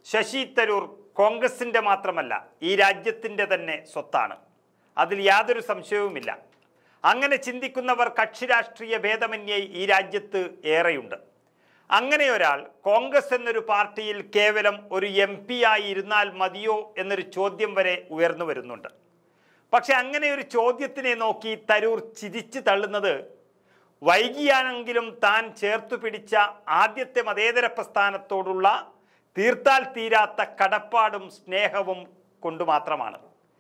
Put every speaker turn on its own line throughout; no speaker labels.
ശശി തരൂർ കോൺഗ്രസിൻ്റെ മാത്രമല്ല ഈ രാജ്യത്തിൻ്റെ തന്നെ സ്വത്താണ്. അതിൽ യാതൊരു സംശയവുമില്ല. അങ്ങനെ ചിന്തിക്കുന്നവർ കക്ഷി രാഷ്ട്രീയ ഭേദമന്യേ ഈ രാജ്യത്ത് ഏറെയുണ്ട്. അങ്ങനെ ഒരാൾ കോൺഗ്രസ് എന്നൊരു പാർട്ടിയിൽ കേവലം ഒരു MP ആയി ഇരുന്നാൽ മതിയോ എന്നൊരു ചോദ്യം വരെ ഉയർന്നു വരുന്നുണ്ട്. പക്ഷെ അങ്ങനെ ഒരു ചോദ്യത്തിനെ നോക്കി തരൂർ ചിരിച്ചു തള്ളുന്നത് വൈകിയാണെങ്കിലും താൻ ചേർത്തു പിടിച്ച ആദ്യത്തെ മതേതര പ്രസ്ഥാനത്തോടുള്ള തീർത്താൽ തീരാത്ത കടപ്പാടും സ്നേഹവും കൊണ്ടു മാത്രമാണ്.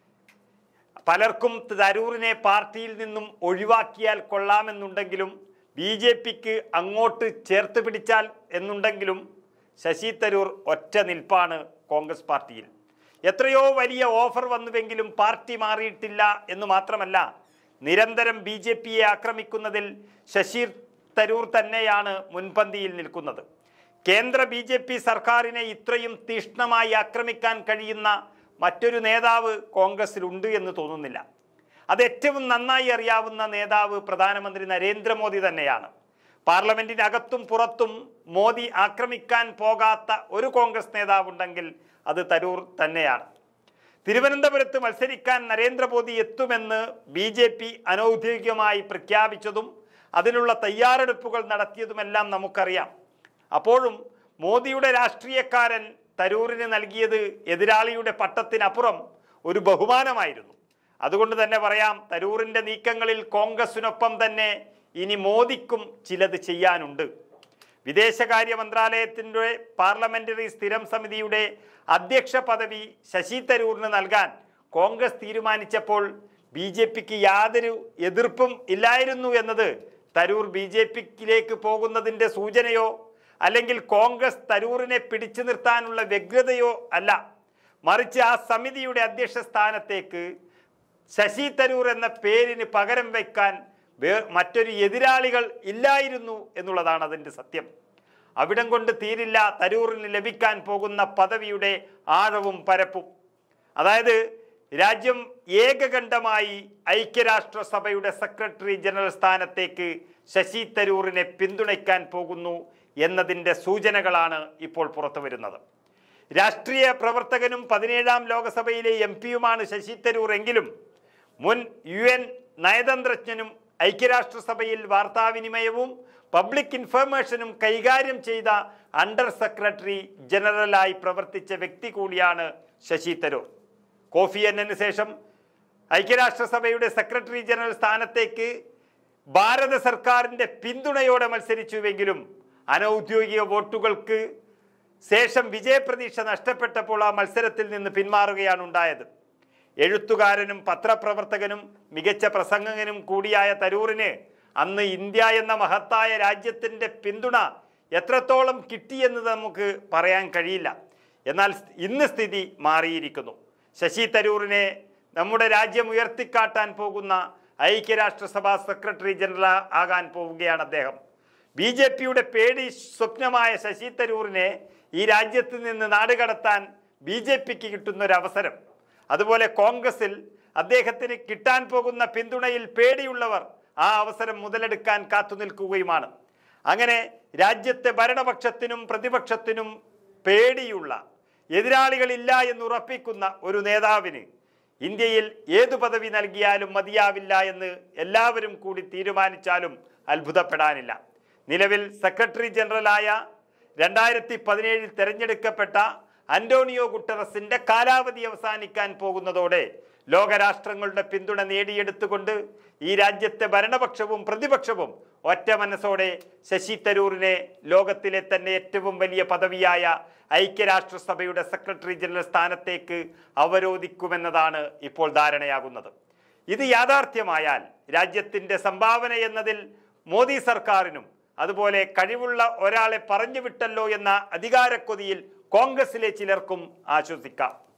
പലർക്കും തരൂരിനെ പാർട്ടിയിൽ നിന്നും ഒഴിവാക്കിയാൽ കൊള്ളാമെന്നുണ്ടെങ്കിലും BJPക്ക് അങ്ങോട്ട് ചേർത്ത് പിടിച്ചാൽ എന്നുണ്ടെങ്കിലും ശശി തരൂർ ഒറ്റ നിൽപ്പാണ് കോൺഗ്രസ് പാർട്ടിയിൽ. എത്രയോ വലിയ ഓഫർ വന്നുവെങ്കിലും പാർട്ടി മാറിയിട്ടില്ല എന്ന് മാത്രമല്ല, നിരന്തരം BJPയെ ആക്രമിക്കുന്നതിൽ ശശി തരൂർ തന്നെയാണ് മുൻപന്തിയിൽ നിൽക്കുന്നത്. കേന്ദ്ര BJP സർക്കാരിനെ ഇത്രയും തീക്ഷ്ണമായി ആക്രമിക്കാൻ കഴിയുന്ന മറ്റൊരു നേതാവ് കോൺഗ്രസിലുണ്ട് എന്ന് തോന്നുന്നില്ല. അത് ഏറ്റവും നന്നായി അറിയാവുന്ന നേതാവ് പ്രധാനമന്ത്രി നരേന്ദ്രമോദി തന്നെയാണ്. പാർലമെന്റിനകത്തും പുറത്തും മോദി ആക്രമിക്കാൻ പോകാത്ത ഒരു കോൺഗ്രസ് നേതാവുണ്ടെങ്കിൽ അത് തരൂർ തന്നെയാണ്. തിരുവനന്തപുരത്ത് മത്സരിക്കാൻ നരേന്ദ്രമോദി എത്തുമെന്ന് BJP അനൗദ്യോഗികമായി പ്രഖ്യാപിച്ചതും അതിനുള്ള തയ്യാറെടുപ്പുകൾ നടത്തിയതുമെല്ലാം നമുക്കറിയാം. അപ്പോഴും മോദിയുടെ രാഷ്ട്രീയക്കാരൻ തരൂരിന് നൽകിയത് എതിരാളിയുടെ പട്ടത്തിനപ്പുറം ഒരു ബഹുമാനമായിരുന്നു. അതുകൊണ്ട് തന്നെ പറയാം, തരൂരിൻ്റെ നീക്കങ്ങളിൽ കോൺഗ്രസിനൊപ്പം തന്നെ ഇനി മോദിക്കും ചിലത് ചെയ്യാനുണ്ട്. വിദേശകാര്യ മന്ത്രാലയത്തിൻ്റെ പാർലമെന്ററി സ്ഥിരം സമിതിയുടെ അധ്യക്ഷ പദവി ശശി തരൂരിന് നൽകാൻ കോൺഗ്രസ് തീരുമാനിച്ചപ്പോൾ BJPക്ക് യാതൊരു എതിർപ്പും ഇല്ലായിരുന്നു എന്നത് തരൂർ BJPയിലേക്ക് പോകുന്നതിൻ്റെ സൂചനയോ അല്ലെങ്കിൽ കോൺഗ്രസ് തരൂരിനെ പിടിച്ചു നിർത്താനുള്ള വ്യഗ്രതയോ അല്ല. മറിച്ച് ആ സമിതിയുടെ അധ്യക്ഷ സ്ഥാനത്തേക്ക് ശശി തരൂർ എന്ന പേരിന് പകരം വയ്ക്കാൻ മറ്റൊരു എതിരാളികൾ ഇല്ലായിരുന്നു എന്നുള്ളതാണ് അതിൻ്റെ സത്യം. അവിടം കൊണ്ട് തീരില്ല തരൂറിന് ലഭിക്കാൻ പോകുന്ന പദവിയുടെ ആഴവും പരപ്പും. അതായത് രാജ്യം ഏകകണ്ഠമായി ഐക്യരാഷ്ട്രസഭയുടെ സെക്രട്ടറി ജനറൽ സ്ഥാനത്തേക്ക് ശശി തരൂരിനെ പിന്തുണയ്ക്കാൻ പോകുന്നു എന്നതിൻ്റെ സൂചനകളാണ് ഇപ്പോൾ പുറത്തു വരുന്നത്. രാഷ്ട്രീയ പ്രവർത്തകനും 17ാം ലോകസഭയിലെ MP-യുമാണ് ശശി തരൂർ എങ്കിലും മുൻ UN നയതന്ത്രജ്ഞനും ഐക്യരാഷ്ട്രസഭയിൽ വാർത്താവിനിമയവും പബ്ലിക് ഇൻഫർമേഷനും കൈകാര്യം ചെയ്ത അണ്ടർ സെക്രട്ടറി ജനറലായി പ്രവർത്തിച്ച വ്യക്തി കൂടിയാണ് ശശി തരൂർ. കോഫി അന്നന് ശേഷം ഐക്യരാഷ്ട്രസഭയുടെ സെക്രട്ടറി ജനറൽ സ്ഥാനത്തേക്ക് ഭാരത സർക്കാരിൻ്റെ പിന്തുണയോടെ മത്സരിച്ചുവെങ്കിലും അനൗദ്യോഗിക വോട്ടുകൾക്ക് ശേഷം വിജയപ്രതീക്ഷ നഷ്ടപ്പെട്ടപ്പോൾ ആ മത്സരത്തിൽ നിന്ന് പിന്മാറുകയാണ് ഉണ്ടായത്. എഴുത്തുകാരനും പത്രപ്രവർത്തകനും മികച്ച പ്രസംഗകനും കൂടിയായ തരൂറിന് അന്ന് ഇന്ത്യ എന്ന മഹത്തായ രാജ്യത്തിൻ്റെ പിന്തുണ എത്രത്തോളം കിട്ടിയെന്ന് നമുക്ക് പറയാൻ കഴിയില്ല. എന്നാൽ ഇന്ന് സ്ഥിതി മാറിയിരിക്കുന്നു. ശശി തരൂരിനെ നമ്മുടെ രാജ്യം ഉയർത്തിക്കാട്ടാൻ പോകുന്ന ഐക്യരാഷ്ട്രസഭാ സെക്രട്ടറി ജനറൽ ആകാൻ പോവുകയാണ് അദ്ദേഹം. BJPയുടെ പേടി സ്വപ്നമായ ശശി തരൂരിനെ ഈ രാജ്യത്ത് നിന്ന് നാടുകടത്താൻ BJPക്ക് കിട്ടുന്നൊരവസരം, അതുപോലെ കോൺഗ്രസിൽ അദ്ദേഹത്തിന് കിട്ടാൻ പോകുന്ന പിന്തുണയിൽ പേടിയുള്ളവർ ആ അവസരം മുതലെടുക്കാൻ കാത്തുനിൽക്കുകയുമാണ്. അങ്ങനെ രാജ്യത്തെ ഭരണപക്ഷത്തിനും പ്രതിപക്ഷത്തിനും പേടിയുള്ള എതിരാളികളില്ല എന്നുറപ്പിക്കുന്ന ഒരു നേതാവിന് ഇന്ത്യയിൽ ഏതു പദവി നൽകിയാലും മതിയാവില്ല എന്ന് എല്ലാവരും കൂടി തീരുമാനിച്ചാലും അത്ഭുതപ്പെടാനില്ല. നിലവിൽ സെക്രട്ടറി ജനറലായ 2017 തെരഞ്ഞെടുക്കപ്പെട്ട അന്റോണിയോ ഗുട്ടറസിൻ്റെ കാലാവധി അവസാനിക്കാൻ പോകുന്നതോടെ ലോകരാഷ്ട്രങ്ങളുടെ പിന്തുണ നേടിയെടുത്തുകൊണ്ട് ഈ രാജ്യത്തെ ഭരണപക്ഷവും പ്രതിപക്ഷവും ഒറ്റ മനസ്സോടെ ശശി തരൂരിനെ ലോകത്തിലെ തന്നെ ഏറ്റവും വലിയ പദവിയായ ഐക്യരാഷ്ട്രസഭയുടെ സെക്രട്ടറി ജനറൽ സ്ഥാനത്തേക്ക് അവരോധിക്കുമെന്നതാണ് ഇപ്പോൾ ധാരണയാകുന്നത്. ഇത് യാഥാർത്ഥ്യമായാൽ രാജ്യത്തിൻ്റെ സംഭാവന എന്നതിൽ മോദി സർക്കാരിനും അതുപോലെ കഴിവുള്ള ഒരാളെ പറഞ്ഞു വിട്ടല്ലോ എന്ന അധികാരക്കൊതിയിൽ കോൺഗ്രസിലെ ചിലർക്കും ആശ്വസിക്കാം.